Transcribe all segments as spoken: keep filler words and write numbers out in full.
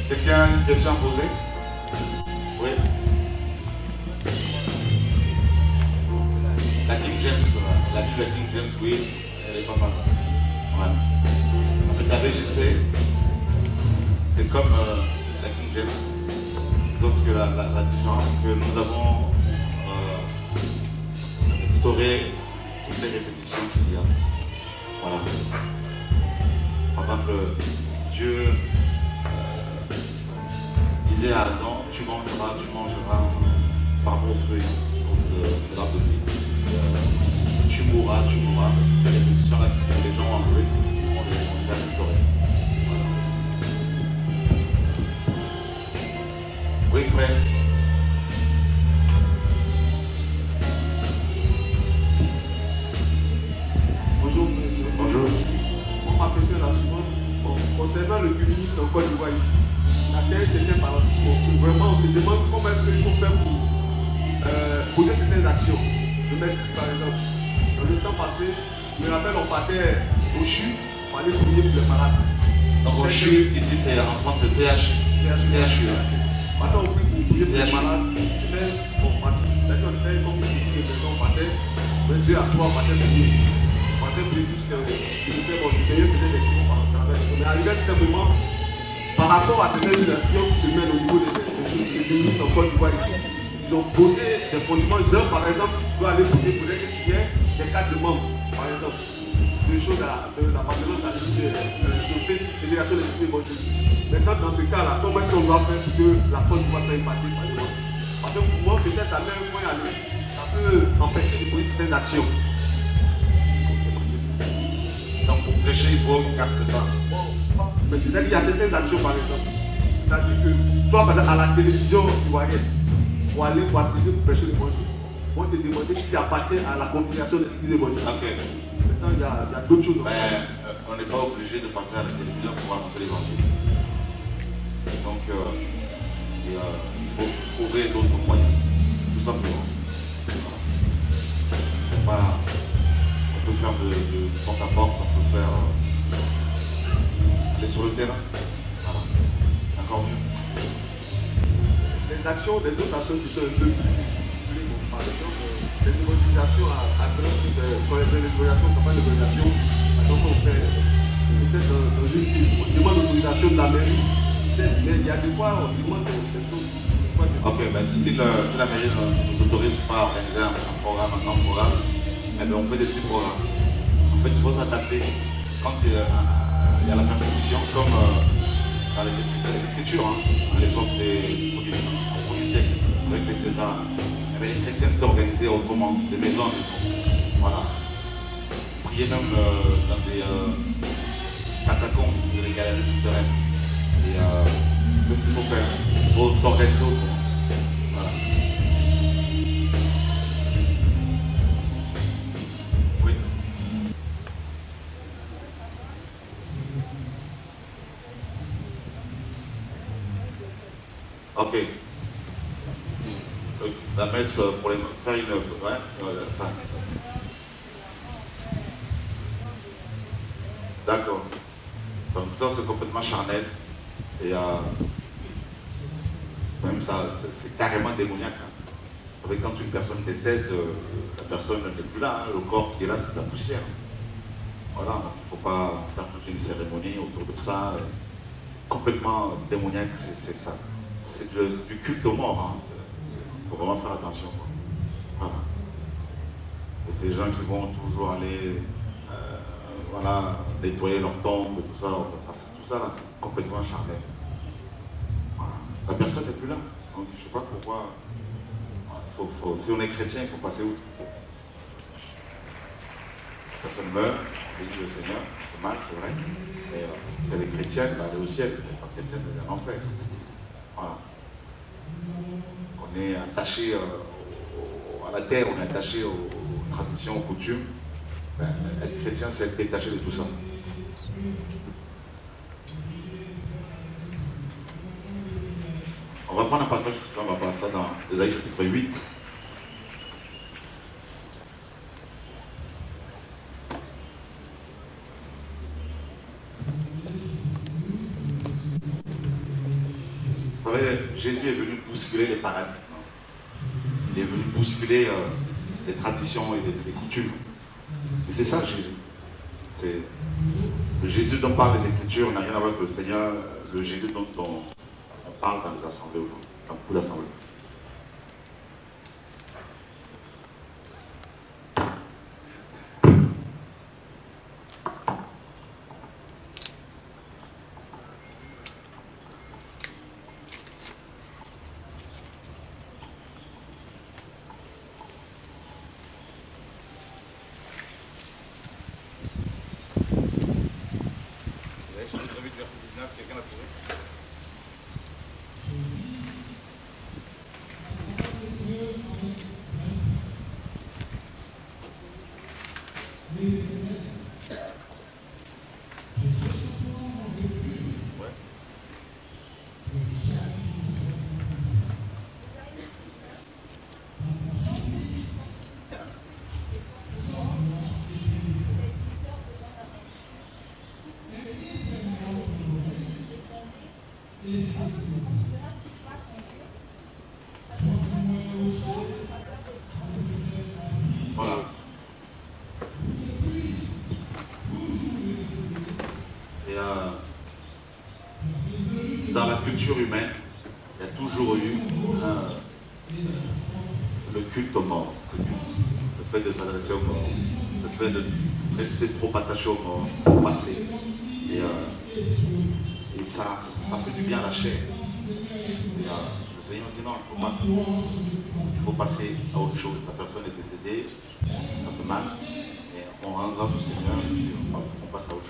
Quelqu'un a une question à poser? Oui. La King James, la Bible de la King James, oui, elle est pas mal. Ouais. En fait, la B G C, c'est comme euh, la King James, sauf que la, la, la différence, c'est que nous avons euh, instauré toutes les répétitions qu'il y a. Voilà. Par exemple, Dieu euh, disait à Adam, tu mangeras, tu mangeras par vos fruits de l'arbre de vie. Euh, tu mourras, tu mourras. C'est les répétitions-là que les gens ont enlevées, on les a instaurées. Voilà. Oui, frère. Bonjour, monsieur. Bonjour. On m'a question la suivante. Bon, concernant le communisme en Côte d'Ivoire ici, la terre c'était par vraiment on se demande comment est-ce qu'il faut faire pour euh, poser certaines actions. Je m'excuse par exemple. Dans le temps passé, je me rappelle, on partait au C H U pour aller prier pour les malades. Donc au C H U, ici c'est en France le T H U. Maintenant on prie pour prier pour les malades. Mais bon, d'accord, on fait comme on partait, deux à trois, on partait prier. On partait prier jusqu'à ce que bon, le Seigneur faisait des choses par travers. Mais arrivé à ce moment, par rapport à certaines actions qui se mènent au niveau des ministres en Côte d'Ivoire ici, ils ont posé des fondements. Genre, par exemple, si tu dois aller voter pour les qu'il y ait des cartes de membres, par exemple, des choses à l'appartenance à l'Union fédération des cités évangéliques. Maintenant, dans ce cas-là, comment est-ce qu'on doit faire pour que la Côte d'Ivoire soit impactée par exemple? Parce que pour moi, peut-être à même point aller, ça peut empêcher de poser certaines actions. Donc pour prêcher, il faut une carte de sang. Mais c'est-à-dire qu'il y a certaines actions, par exemple. C'est-à-dire que, toi, à la télévision ivoirienne, pour aller pour assister pour prêcher l'évangile, on te demandait si tu appartiens à la congrégation des églises évangéliques. Ok. Maintenant, il y a, a d'autres choses. Mais euh, on n'est pas obligé de passer à la télévision pour annoncer l'évangile. Donc, euh, et, euh, il faut trouver d'autres moyens, tout simplement. Voilà. On peut faire de, de porte à porte, on peut faire euh, aller sur le terrain. Voilà. Encore mieux. Les actions, les autres actions qui sont un peu plus, par exemple, les évangélisations à, à grand type, quand les évangélisations, campagne d'évangélisation, par exemple, on fait peut-être dans, dans une ville, on demande l'autorisation de la mairie, mais il y a des fois, on demande des choses. Ok, ben si, le, si la mairie nous autorise pas à organiser un, un programme, un grand programme, eh bien, on fait des petits programmes. En fait, il faut s'adapter quand il y a, il y a la persécution, comme euh, dans les, les écritures, hein, à l'époque des premiers siècle, avec les Césars. Eh bien, les chrétiens s'étaient organisés autrement, des maisons en maison. Voilà. Ils priaient même euh, dans des euh, catacombes, des galeries souterraines. Et euh, qu'est-ce qu'il faut faire? Il faut s'organiser autrement. Voilà. Oui. Ok. La messe pour les faire une. Ouais, euh, enfin. D'accord. Donc ça c'est complètement charnel. Et euh, même ça, c'est carrément démoniaque. Hein. Quand une personne décède, euh, la personne n'est plus là, hein, le corps qui est là, c'est de la poussière. Voilà, donc il ne faut pas faire toute une cérémonie autour de ça. Euh, complètement démoniaque, c'est ça. C'est du, du culte aux morts. Hein. Il faut vraiment faire attention. Quoi. Voilà. Et ces gens qui vont toujours aller euh, voilà, nettoyer leur tombe, tout ça, ça tout ça là, c'est complètement charnel. Voilà. La personne n'est plus là. Donc je ne sais pas pourquoi. Faut, faut, si on est chrétien, il faut passer outre. La personne meurt, on bénit le Seigneur, c'est mal, c'est vrai. Mais euh, si elle est chrétienne, bah, elle est au ciel. Si elle n'est pas chrétienne, elle est en enfer. Voilà. On est attaché euh, au, à la terre, on est attaché aux, aux traditions, aux coutumes. Ben, être chrétien, c'est être détaché de tout ça. On va prendre un passage, on va passer ça dans Ésaïe chapitre huit. Vous savez, Jésus est venu bousculer les paradigmes. Il est venu bousculer euh, les traditions et les, les coutumes. Et c'est ça Jésus. C'est le Jésus dont parlent les Écritures n'a rien à voir avec le Seigneur, le Jésus dont on, on parle dans les assemblées, dans beaucoup d'assemblées. Quelqu'un a trouvé? Voilà. Et euh, dans la culture humaine, il y a toujours eu euh, le culte aux morts, le, culte, le fait de s'adresser aux morts, le fait de rester trop attaché aux morts, au passé. Et, euh, et ça, ça fait du bien à la chair. Et, euh, le Seigneur dit non, il faut pas. Il faut passer à autre chose. La personne est décédée, ça fait mal, et on rend grâce au Seigneur et puis on, on passe à autre chose.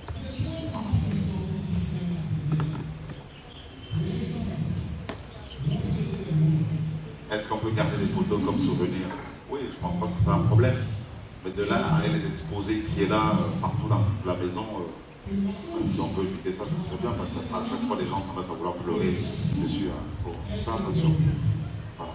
Est-ce qu'on peut garder des photos comme souvenir? Oui, je ne pense pas que c'est un problème. Mais de là à aller les exposer ici et là, partout dans la maison, euh, si on peut éviter ça, ça serait bien parce qu'à chaque fois les gens commencent à vouloir pleurer dessus. Il hein. faut faire attention. Voilà.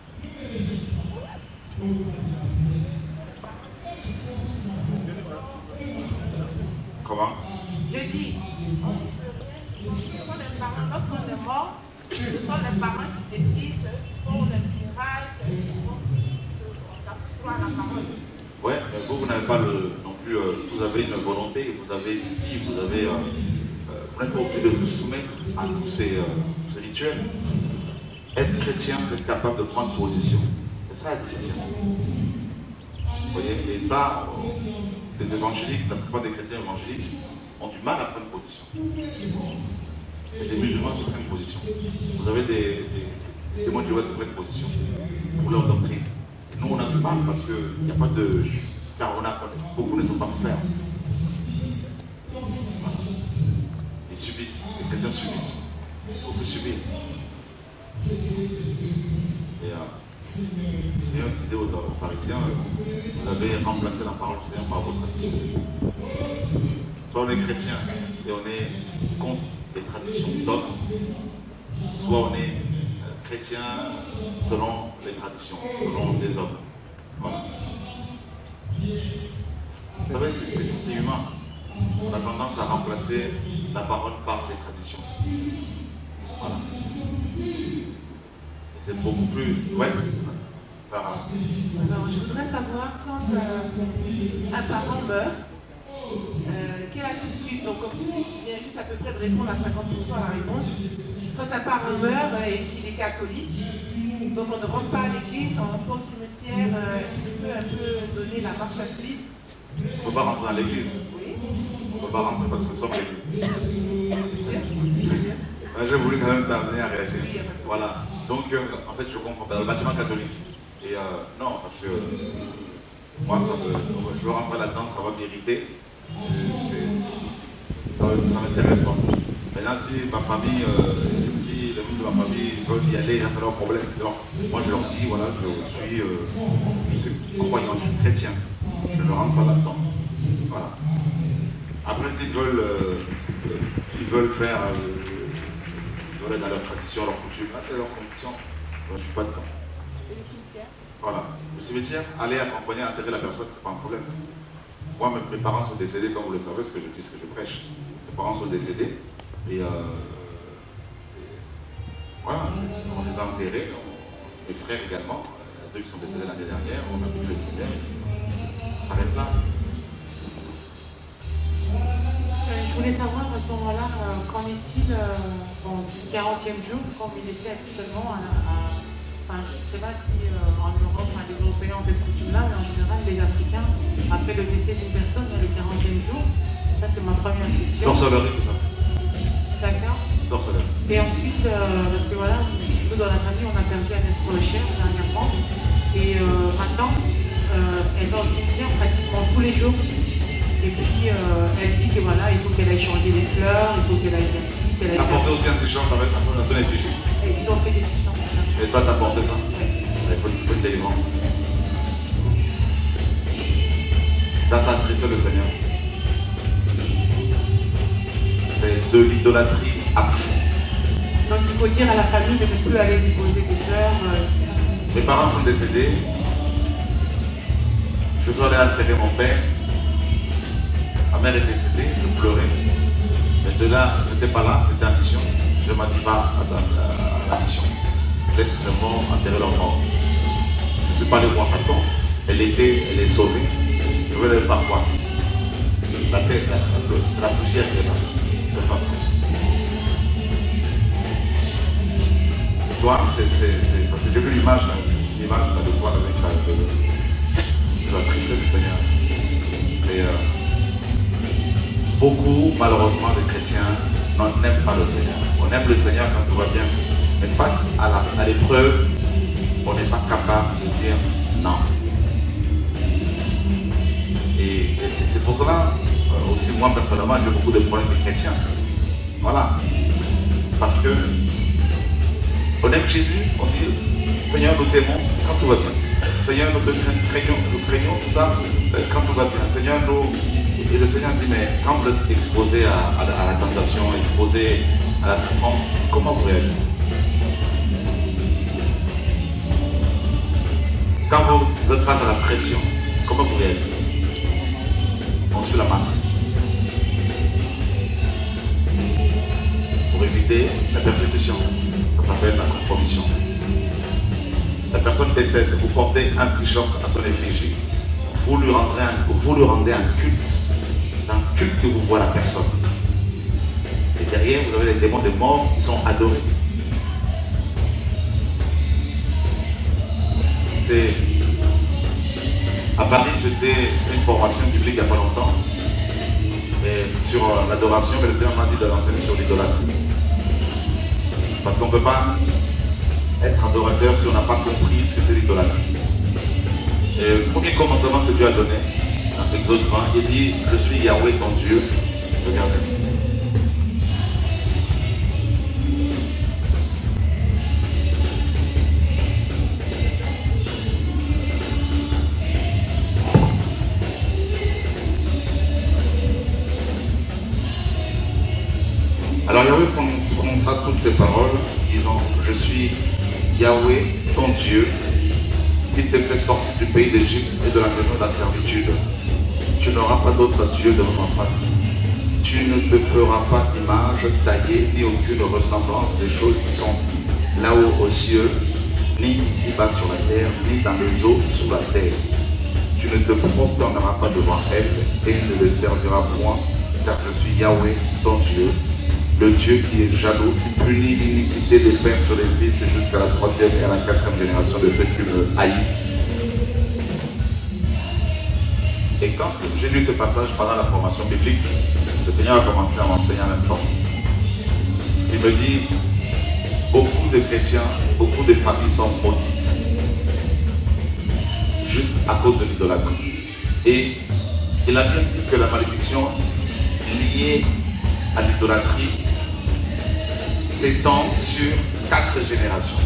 Comment? Je dis, ce sont les parents, lorsqu'on est mort, ce sont les parents qui décident, pour les funérailles, on doit la parole. Oui, mais vous, vous n'avez pas le, non plus, euh, vous avez une volonté, vous avez une vie, vous avez, euh, euh, vous n'êtes pas obligé de vous soumettre à tous ces, euh, ces rituels. Être chrétien, c'est être capable de prendre position. C'est ça être chrétien. Vous voyez, et ça, les évangéliques, la plupart des chrétiens évangéliques ont du mal à prendre position. Et les musulmans qui prennent position. Vous avez des, des, des témoins de Jéhovah qui prennent position pour leur doctrine. Nous, on a du mal parce qu'il n'y a pas de... Car on a, beaucoup ne sont pas fermes. Ils subissent. Les chrétiens subissent. Il faut que subir. Et euh, le Seigneur disait aux, aux pharisiens, euh, vous avez remplacé la parole du Seigneur par votre tradition. Soit on est chrétien et on est contre les traditions d'autres, soit on est euh, chrétien selon les traditions, selon les hommes. Voilà. Vous savez, c'est humain. On a tendance à remplacer la parole par les traditions. Voilà. Et c'est beaucoup plus... Ouais. Alors, je voudrais savoir, quand euh, un parent meurt, euh, quelle attitude, donc comme vous vient juste à peu près de répondre à cinquante pour cent à la réponse, quand un parent meurt euh, et qu'il est catholique, donc on ne rentre pas à l'église, on rentre au cimetière, euh, il peut un peu donner la marche à suivre. On ne peut pas rentrer dans l'église. Oui. On ne peut pas rentrer parce que nous sommes à l'église. J'ai voulu quand même t'amener à réagir. Oui, voilà. Donc, euh, en fait, je comprends. Dans le bâtiment catholique. Et euh, non, parce que euh, moi, ça me, je veux rentrer là-dedans, ça va m'irriter. Ça ne m'intéresse pas. Maintenant, si ma famille, euh, si les membres de ma famille veulent y aller, c'est leur problème. Donc, moi, je leur dis, voilà, je suis, euh, je suis croyant, je suis chrétien. Je ne rentre pas là-dedans. Voilà. Après, s'ils veulent, euh, ils veulent faire, euh, ils veulent être dans leur tradition, leur coutume, là, c'est leur conviction. Moi, je ne suis pas dedans. Et le cimetière? Voilà. Le cimetière, aller accompagner, enterrer la personne, c'est pas un problème. Moi, mes, mes parents sont décédés, comme vous le savez, ce que je dis, ce que je prêche. Mes parents sont décédés. Et, euh, et les a enterrés, mes frères également, deux qui sont décédés l'année dernière, on a pu les prières. Ça arrête là. Je voulais savoir à ce moment-là, euh, qu'en est-il euh, au quarantième jour, comme il était actuellement à, à enfin, je ne sais pas si euh, en Europe, enfin, les Européens ont cette coutume-là, mais en général, les Africains, après le décès d'une personne, dans le quarantième jour, ça c'est ma première question. Sorcellerie, tout ça. D'accord. Sorcellerie. Et ensuite, euh, parce que voilà, nous dans la famille, on a perdu un être cher dernièrement, et euh, maintenant, euh, elle va au cimetière pratiquement tous les jours. Et puis euh, elle dit que voilà, il faut qu'elle aille changer les fleurs, il faut qu'elle aille faire ci, qu'elle aille faire. Apporter aussi un petit chant avec la son effigie. Et ils ont fait des petits chants. Et toi, t'apporter ça? Oui. Il faut une délivrance. Ça, ça attriste le Seigneur. C'est de l'idolâtrie à fond. Donc il faut dire à la famille de ne plus aller lui poser des fleurs. Euh... Mes parents sont décédés. Je suis allé enterrer mon père. Ma mère est décédée, je pleurais. Mais de là, je n'étais pas là, j'étais en mission. Je ne m'en dis pas à, à, à la mission. Laisse les morts enterrer leurs morts. Je ne suis pas allé voir Satan. Elle était, elle est sauvée. Je vais aller voir quoi? La terre, la, la, la poussière qui est là. C'est pas ça. Toi, c'est parce que j'ai vu l'image, l'image de toi avec la, de, de la tristesse du Seigneur. Et, euh, beaucoup, malheureusement, les chrétiens n'aiment pas le Seigneur. On aime le Seigneur quand tout va bien. Mais face à l'épreuve, on n'est pas capable de dire non. Et, et c'est pour cela, euh, aussi moi personnellement, j'ai beaucoup de problèmes avec les chrétiens. Voilà. Parce que on aime Jésus, on dit Seigneur, nous t'aimons quand tout va bien. Seigneur, nous te craignons, nous craignons tout ça quand tout va bien. Seigneur, nous. Et le Seigneur dit, mais quand vous êtes exposé à, à, à la tentation, exposé à la souffrance, comment vous réagissez? Quand vous êtes face à la pression, comment vous réagissez? On suit la masse. Pour éviter la persécution, ça s'appelle la compromission. La personne décède, vous portez un petit choc à son effigie, vous lui rendez un, vous lui rendez un culte. C'est un culte que vous voyez la personne. Et derrière, vous avez les démons des morts qui sont adorés. C'est... À Paris, j'étais fait une formation publique il n'y a pas longtemps. Et sur euh, l'adoration, mais le Seigneur m'a dit de l'enseigner sur l'idolâtrie. Parce qu'on ne peut pas être adorateur si on n'a pas compris ce que c'est l'idolâtrie. Et le premier commandement que Dieu a donné, dans Exode vingt, il dit, je suis Yahweh ton Dieu. Regardez. Alors Yahweh prononça toutes ces paroles, disant, je suis Yahweh ton Dieu, qui t'ai fait sortir du pays d'Égypte et de la maison de la servitude. Tu n'auras pas d'autre Dieu devant ma face. Tu ne te feras pas d'image taillée, ni aucune ressemblance des choses qui sont là-haut aux cieux, ni ici-bas sur la terre, ni dans les eaux sous la terre. Tu ne te prosterneras pas devant elle, et ne le serviras point, car je suis Yahweh, ton Dieu, le Dieu qui est jaloux, qui punit l'iniquité des pères sur les fils jusqu'à la troisième et à la quatrième génération de ceux qui me haïssent. Et quand j'ai lu ce passage pendant la formation biblique, le Seigneur a commencé à m'enseigner en même temps. Il me dit, beaucoup de chrétiens, beaucoup de familles sont maudites, juste à cause de l'idolâtrie. Et il a bien dit que la malédiction liée à l'idolâtrie s'étend sur quatre générations.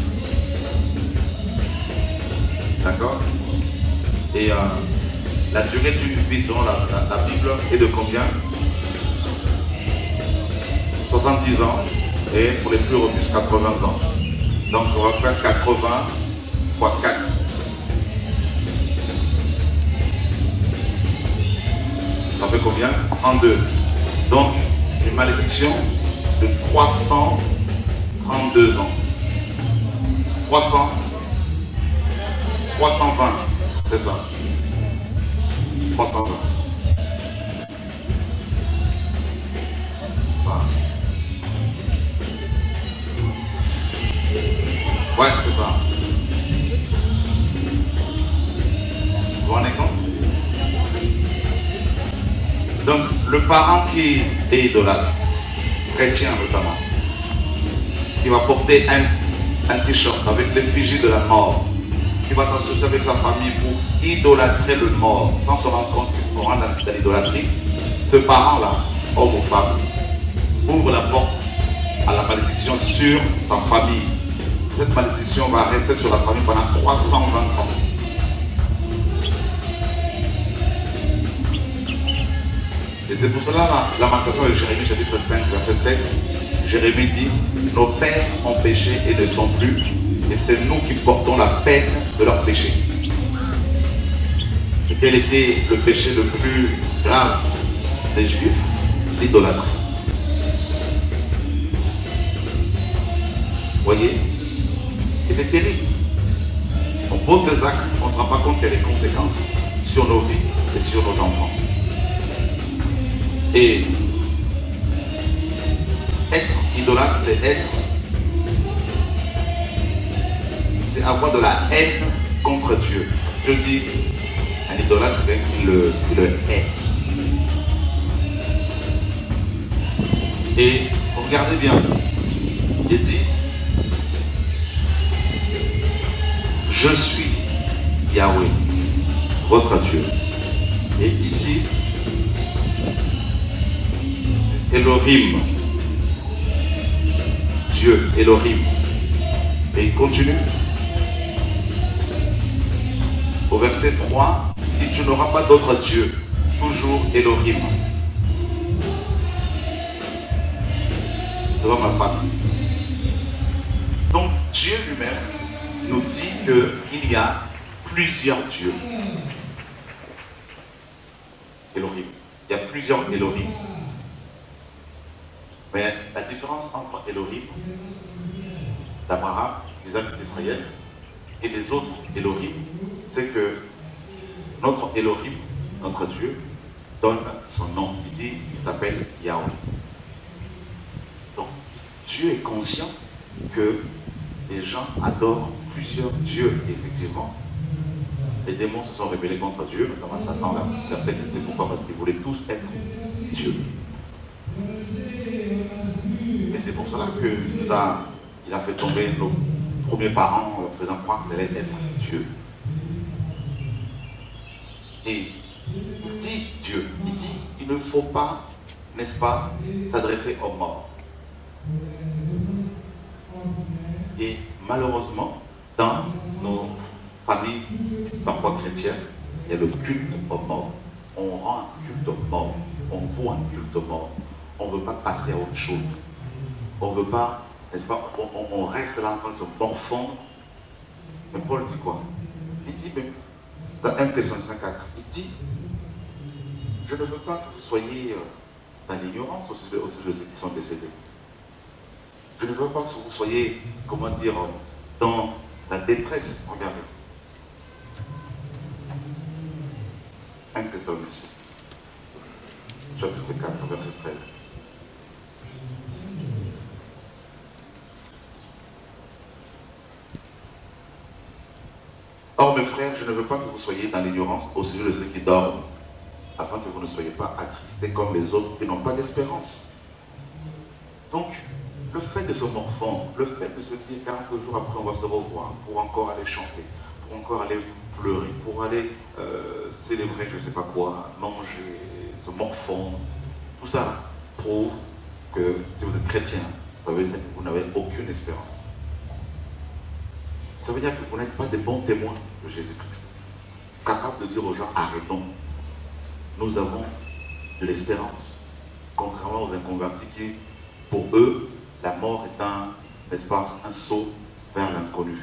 D'accord? Et euh, la durée d'une vie selon la, la, la Bible est de combien? soixante-dix ans. Et pour les plus robustes, quatre-vingts ans. Donc on va faire quatre-vingts fois quatre. Ça fait combien? trente-deux. Donc une malédiction de trois cent trente-deux ans. trois cents, trois cent vingt, c'est ça. trois cent vingt. Voilà. Ouais, c'est ça. Vous vous rendez compte? Donc, le parent qui est idolâtre, chrétien notamment, qui va porter un, un t-shirt avec l'effigie de la mort, qui va s'associer avec sa famille pour idolâtrer le mort, sans se rendre compte qu'on rentre dans l'idolâtrie, ce parent-là, homme ou femme, ouvre la porte à la malédiction sur sa famille. Cette malédiction va rester sur la famille pendant trois cent vingt ans. Et c'est pour cela la lamentation de Jérémie, chapitre cinq, verset sept. Jérémie dit, nos pères ont péché et ne sont plus, et c'est nous qui portons la peine de leur péché. Et quel était le péché le plus grave des Juifs? L'idolâtrie. Voyez? Et c'est terrible. On pose des actes, on ne se rend pas compte qu'il y a des conséquences sur nos vies et sur nos enfants. Et être idolâtre, c'est être, c'est avoir de la haine contre Dieu. Je dis, un idolâtre, c'est qu'il le, il le hait. Et regardez bien, il dit, je suis Yahweh, votre Dieu. Et ici, Elohim, Dieu, Elohim. Et il continue. Au verset trois, il dit, tu n'auras pas d'autre Dieu, toujours Elohim. Devant ma face. Donc Dieu lui-même nous dit qu'il y a plusieurs dieux. Elohim. Il y a plusieurs Elohim. Mais la différence entre Elohim, d'Abraham, d'Isaac et d'Israël, et les autres Elohim, c'est que notre Elohim, notre Dieu, donne son nom. Il dit qu'il s'appelle Yahweh. Donc, Dieu est conscient que les gens adorent plusieurs dieux, effectivement. Les démons se sont rebellés contre Dieu, notamment Satan là. Certains c'était pourquoi? Parce qu'ils voulaient tous être Dieu. Et c'est pour cela qu'il a, il a fait tomber nos premiers parents en leur faisant croire qu'ils allaient être Dieu. Et il dit Dieu, il dit il ne faut pas, n'est-ce pas, s'adresser aux morts. Et malheureusement, dans nos familles, parfois chrétiennes, il y a le culte aux morts. On rend un culte aux morts. On voit un culte aux morts. On ne veut pas passer à autre chose. On ne veut pas, n'est-ce pas, on, on, on reste là en train de se morfondre. Mais Paul dit quoi? Il dit, mais, dans un Thessaloniciens quatre, il dit, je ne veux pas que vous soyez dans l'ignorance au sujet de ceux qui sont décédés. Je ne veux pas que vous soyez, comment dire, dans la détresse. Regardez. un Thessaloniciens, chapitre quatre, verset treize. Or, mes frères, je ne veux pas que vous soyez dans l'ignorance au sujet de ceux qui dorment, afin que vous ne soyez pas attristés comme les autres qui n'ont pas d'espérance. Donc, le fait de se morfondre, le fait de se dire quarante jours après on va se revoir, pour encore aller chanter, pour encore aller pleurer, pour aller euh, célébrer je ne sais pas quoi, manger, se morfondre, tout ça prouve que si vous êtes chrétien, ça veut dire que vous n'avez aucune espérance. Ça veut dire que vous n'êtes pas des bons témoins de Jésus-Christ, capables de dire aux gens arrêtons. Nous avons de l'espérance, contrairement aux inconvertis qui, pour eux, la mort est un, n'est-ce pas, un saut vers l'inconnu,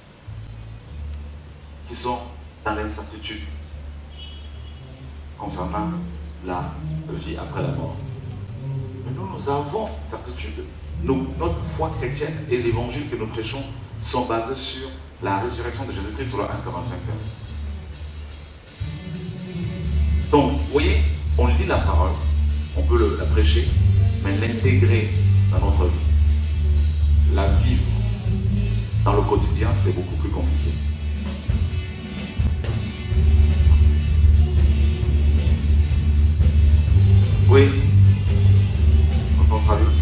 qui sont dans l'incertitude concernant la vie après la mort. Mais nous, nous avons certitude. Nous, notre foi chrétienne et l'évangile que nous prêchons sont basées sur la résurrection de Jésus-Christ sur le un Corinthiens quinze. Donc, vous voyez, on lit la parole, on peut le, la prêcher, mais l'intégrer dans notre vie, la vivre dans le quotidien, c'est beaucoup plus compliqué. Oui, on peut traduire.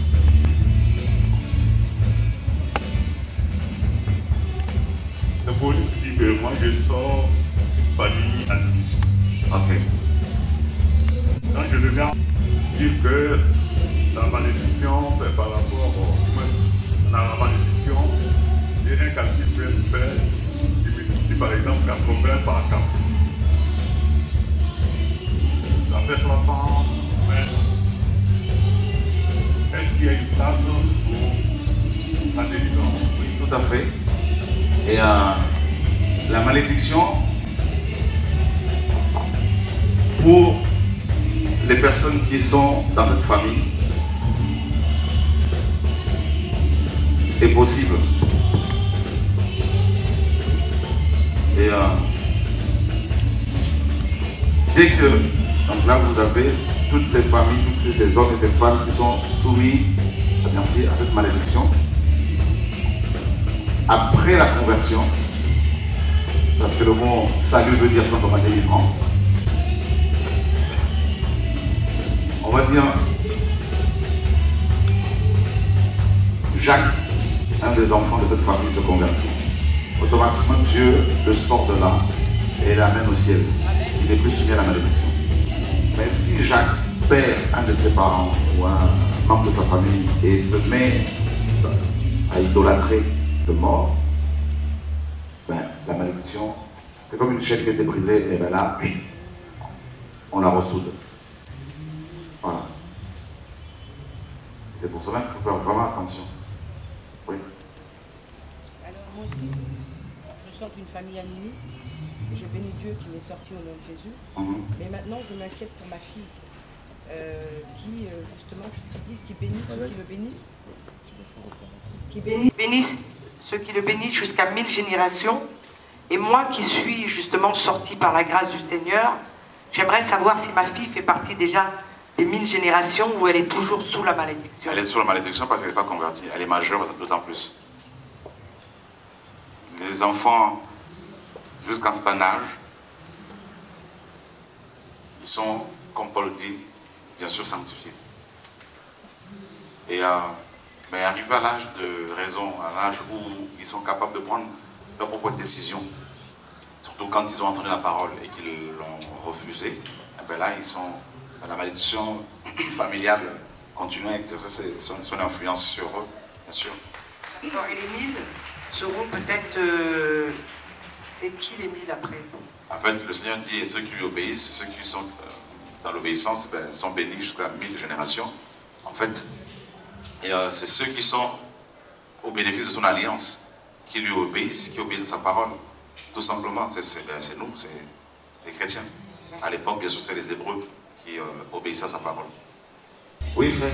Le Paul dit que moi je sors d'une famille animiste. Ok. Quand je regarde dire que la malédiction, ben, par rapport au, dans la malédiction, j'ai un calcul que je fais, je multiplie par exemple quatre-vingts par quatre. Ça fait soixante, mais est-ce qu'il y a une place pour la délivrance? Oui, tout à fait. Et euh, la malédiction, pour les personnes qui sont dans cette famille, est possible. Et euh, dès que, donc là vous avez toutes ces familles, tous ces hommes et ces femmes qui sont soumis bien sûr, à cette malédiction, après la conversion, parce que le mot salut veut dire simplement délivrance, on va dire Jacques, un des enfants de cette famille, se convertit. Automatiquement, Dieu le sort de là et l'amène au ciel. Il n'est plus soumis à la malédiction. Mais si Jacques perd un de ses parents ou un membre de sa famille et se met à idolâtrer de mort, ben, la malédiction, c'est comme une chaîne qui a été brisée, et ben là, on la ressoude. Voilà. C'est pour cela qu'il faut faire vraiment attention. Oui. Alors moi aussi, je sors d'une famille animiste, et je bénis Dieu qui m'est sorti au nom de Jésus. Mm-hmm. Mais maintenant, je m'inquiète pour ma fille, euh, qui, euh, justement, puisqu'il dit qu'il bénit ceux qui le bénissent, qui bénissent, bénissent ceux qui le bénissent jusqu'à mille générations. Et moi qui suis justement sortie par la grâce du Seigneur, j'aimerais savoir si ma fille fait partie déjà des mille générations ou elle est toujours sous la malédiction. Elle est sous la malédiction parce qu'elle n'est pas convertie. Elle est majeure d'autant plus. Les enfants, jusqu'à un certain âge, ils sont, comme Paul dit, bien sûr sanctifiés. Et, euh, mais arrivé à l'âge de raison, à l'âge où ils sont capables de prendre leurs propres décisions, surtout quand ils ont entendu la parole et qu'ils l'ont refusée, et bien là, ils sont, la malédiction familiale continue à exercer son, son influence sur eux, bien sûr. Et les mille seront peut-être... Euh, c'est qui les mille après? En fait, le Seigneur dit, et ceux qui lui obéissent, ceux qui sont euh, dans l'obéissance, ben, sont bénis jusqu'à mille générations. En fait, et euh, c'est ceux qui sont au bénéfice de son alliance, qui lui obéissent, qui obéissent à sa parole. Tout simplement, c'est ben, nous, c'est les chrétiens. À l'époque, bien sûr, c'est les Hébreux qui euh, obéissaient à sa parole. Oui, frère.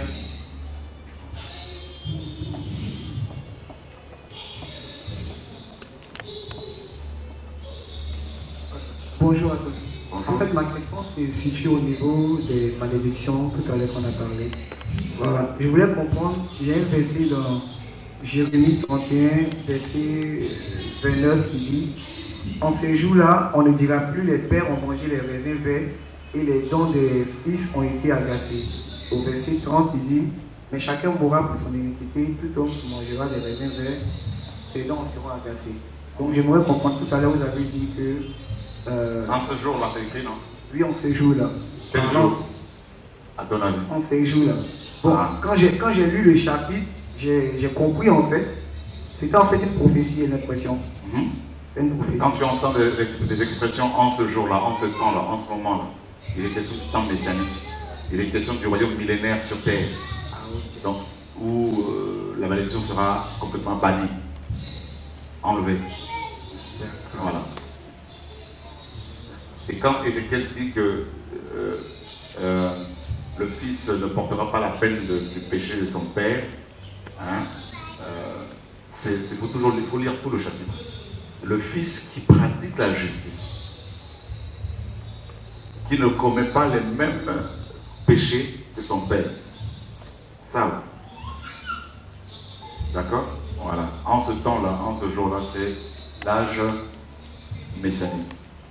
Bonjour à tous. Bonjour. En fait, ma question se situe au niveau des malédictions tout à l'heure qu'on a parlé. Voilà. Je voulais comprendre, il y a un verset dans Jérémie trente et un, verset vingt-neuf qui dit: en ces jours-là, on ne dira plus les pères ont mangé les raisins verts et les dons des fils ont été agacés. Au verset trente, il dit: mais chacun mourra pour son iniquité, tout homme qui mangera des raisins verts, ses dons seront agacés. Donc j'aimerais comprendre, tout à l'heure vous avez dit que... Euh, en ce jour-là, c'est écrit, non? Oui, en ces jours-là. Quel jour? À ton avis? En ces jours-là. Bon, ah. quand j'ai quand j'ai lu le chapitre, j'ai compris en fait, c'était en fait une prophétie, une impression. Mm-hmm. Une prophétie. Quand tu entends des, des expressions en ce jour-là, en ce temps-là, en ce moment-là, il est question du temps messianique. Il est question du royaume millénaire sur terre. Ah, okay. Donc, où euh, la malédiction sera complètement bannie, enlevée. Voilà. Et quand Ézéchiel dit que euh, euh, le fils ne portera pas la peine de, du péché de son père, hein, euh, il faut toujours il faut lire tout le chapitre. Le fils qui pratique la justice, qui ne commet pas les mêmes péchés que son père. Ça, d'accord? Voilà. En ce temps-là, en ce jour-là, c'est l'âge messianique.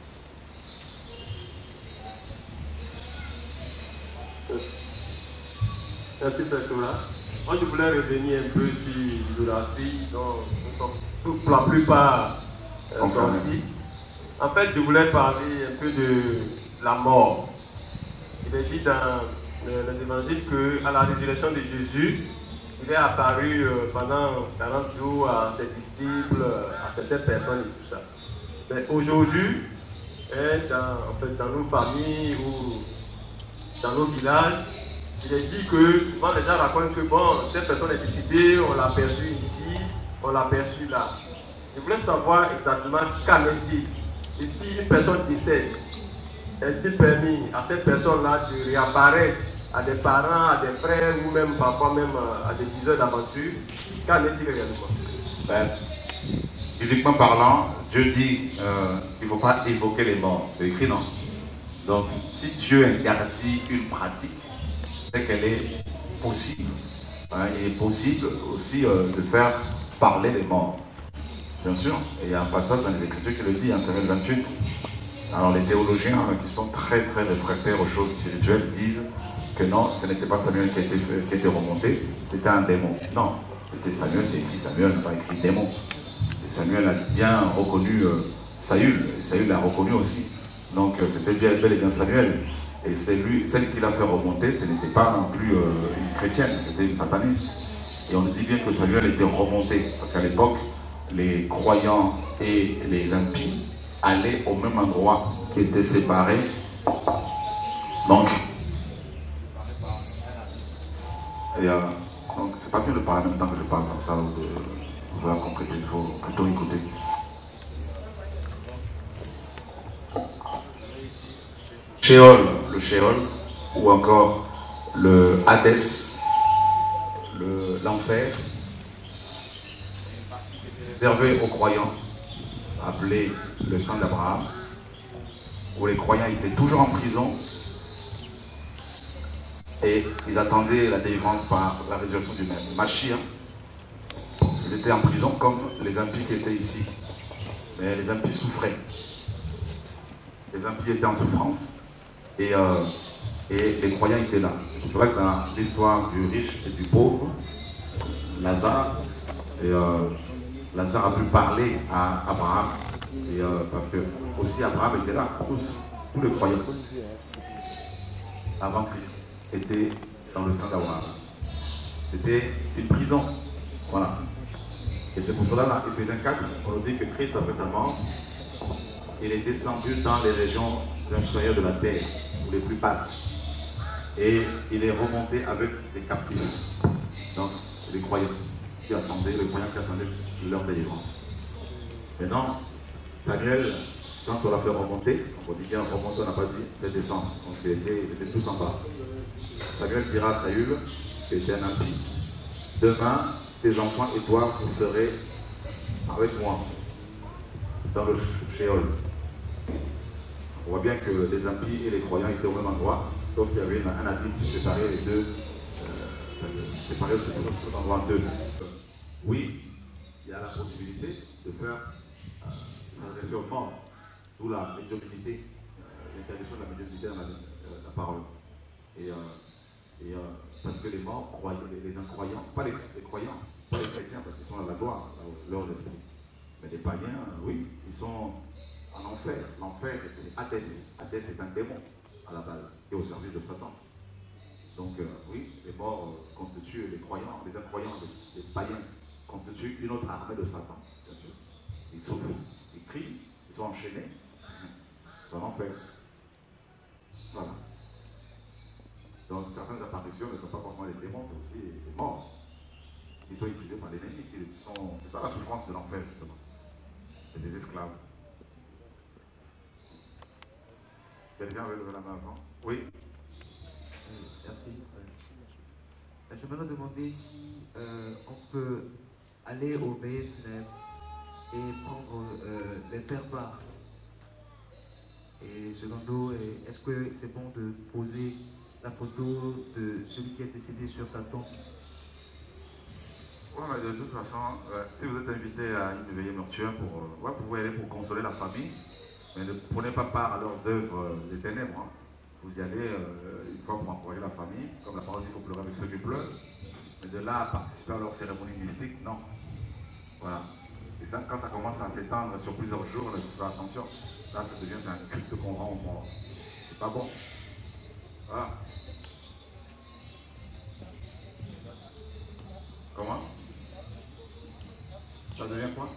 Merci, Père Thomas. Moi, je voulais revenir un peu sur l'idolâtrie dont nous sommes tous, pour la plupart, euh, sortis. En fait, je voulais parler un peu de la mort. Il est dit dans euh, les évangiles qu'à la résurrection de Jésus, il est apparu euh, pendant quarante jours à ses disciples, à certaines personnes et tout ça. Mais aujourd'hui, hein, dans, en fait, dans nos familles ou dans nos villages, il est dit que souvent les gens racontent que bon, cette personne est décédée, on l'a perçue ici, on l'a perçue là. Je voulais savoir exactement qu'en est-il. Et si une personne décède, est-il permis à cette personne-là de réapparaître à des parents, à des frères ou même parfois même à des diseurs d'aventure? Qu'en est-il réellement? Ben, bibliquement parlant, Dieu dit euh, qu'il ne faut pas évoquer les morts. C'est écrit, non? Donc, si Dieu interdit une pratique, c'est qu'elle est possible. Hein, il est possible aussi euh, de faire parler les morts. Bien sûr, et il y a un passage dans les Écritures qui le dit, en Samuel vingt-huit. Alors les théologiens hein, qui sont très très réfractaires aux choses spirituelles disent que non, ce n'était pas Samuel qui était, qui était remonté, c'était un démon. Non, c'était Samuel, c'est écrit Samuel, n'a pas écrit démon. Et Samuel a bien reconnu euh, Saül, et Saül l'a reconnu aussi. Donc euh, c'était bien bel et bien Samuel. Et c'est lui, celle qui l'a fait remonter, ce n'était pas non plus euh, une chrétienne, c'était une sataniste. Et on dit bien que Samuel était remonté, parce qu'à l'époque, les croyants et les impies allaient au même endroit, qui était séparés. Donc, et, euh, donc c'est pas bien de parler en même temps que je parle comme ça, ou de vouloir compléter, il faut plutôt écouter. Sheol, le Sheol, ou encore le Hadès, l'enfer, réservé aux croyants, appelé le sang d'Abraham, où les croyants étaient toujours en prison et ils attendaient la délivrance par la résurrection du même Mashiach. Ils étaient en prison comme les impies qui étaient ici, mais les impies souffraient. Les impies étaient en souffrance. Et, euh, et les croyants étaient là. C'est vrai que dans l'histoire du riche et du pauvre, Lazare, et, euh, Lazare a pu parler à Abraham, et, euh, parce que aussi Abraham était là, tous, tous les croyants, avant Christ, étaient dans le sang d'Abraham. C'était une prison, voilà. Et c'est pour cela, dans Éphésiens quatre, on nous dit que Christ, après sa mort, il est descendu dans les régions inférieures de la terre, ou les plus basses. Et il est remonté avec des captifs. Donc, les croyants qui attendaient, les croyants qui attendaient leur délivrance. Maintenant, Samuel, quand on l'a fait remonter, on dit bien remonter, on n'a pas dit fait descendre. Donc, il était, il était tous en bas. Samuel dira à Saül, qui était un impie, demain, tes enfants et toi, vous serez avec moi dans le Sheol. On voit bien que les impies et les croyants étaient au même endroit, sauf qu'il y avait un abîme qui séparait les deux, euh, séparait cet endroit en deux. Oui, il y a la possibilité de faire euh, s'adresser aux morts, d'où la médiumnité, euh, l'interdiction de la médiumnité dans la, euh, la parole. Et, euh, et euh, parce que les morts, croyants, les, les incroyants, pas les, les croyants, pas les chrétiens, parce qu'ils sont dans la gloire, leurs esprits. Mais les païens, oui, ils sont en enfer. L'enfer est Hadès. Hadès est un démon à la base, et au service de Satan. Donc euh, oui, les morts euh, constituent les croyants, les incroyants, les, les païens constituent une autre armée de Satan, bien sûr. Ils souffrent, ils crient, ils sont enchaînés, ils sont en enfer. Voilà. Donc certaines apparitions ne sont pas forcément les démons, c'est aussi les morts. Ils sont utilisés par l'ennemi, qui sont, c'est ça la souffrance de l'enfer justement. C'est des esclaves. Quelqu'un veut lever la main avant? Oui. Merci. Je me demander si euh, on peut aller au veillées funèbres et prendre euh, les faire part. Et secondo, est-ce que c'est bon de poser la photo de celui qui est décédé sur sa tombe? Ouais, mais de toute façon, euh, si vous êtes invité à une veillée mortuaire, pour, euh, ouais, vous pouvez aller pour consoler la famille, mais ne prenez pas part à leurs œuvres euh, des ténèbres. Hein. Vous y allez euh, une fois pour encourager la famille, comme la parole dit, il faut pleurer avec ceux qui pleurent, mais de là à participer à leur cérémonie mystique, non. Voilà. Et ça, quand ça commence à s'étendre sur plusieurs jours, là, il faut faire attention. Là, ça devient un culte qu'on rend au mort. C'est pas bon. Voilà. Comment? Ça devient quoi?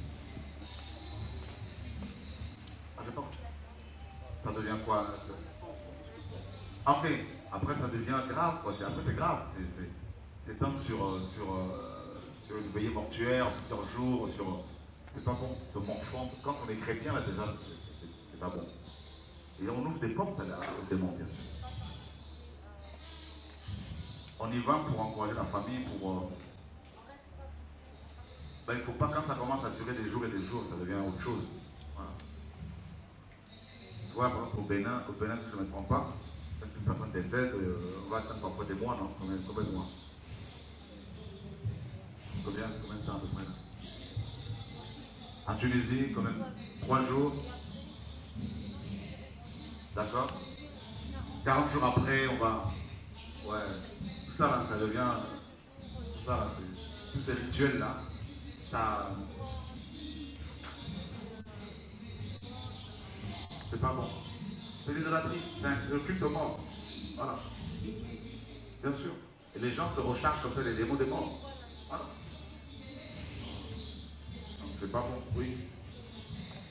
Ah, je sais pas. Ça devient quoi? Après, après ça devient grave, quoi. Après c'est grave. C'est tant sur, sur, sur une veillée mortuaire, plusieurs jours, sur. C'est pas bon. Ce morfond. Quand on est chrétien, là déjà, c'est pas bon. Et on ouvre des portes à la, au démon, bien sûr. On y va pour encourager la famille, pour. Euh, ben, il ne faut pas, quand ça commence à durer des jours et des jours, ça devient autre chose. Voilà. Voilà, par exemple, au Bénin, au Bénin, si je ne me trompe pas, quand une personne décède, euh, on va attendre parfois des mois, non? Combien, combien de mois? Combien, combien de temps à peu près? En Tunisie, quand même, trois jours. D'accord? quarante jours après, on va. Ouais, tout ça là, ça devient. Tout ça là, tous ces rituels là, ça. C'est pas bon. C'est l'idolâtrie, c'est le culte mort. Voilà. Bien sûr. Et les gens se rechargent comme ça les démons des morts. Voilà. Donc c'est pas bon, oui.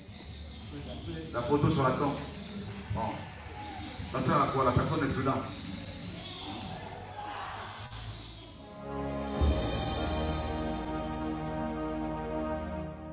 La photo sur la tombe. Bon. Ça sert à quoi? La personne n'est plus là.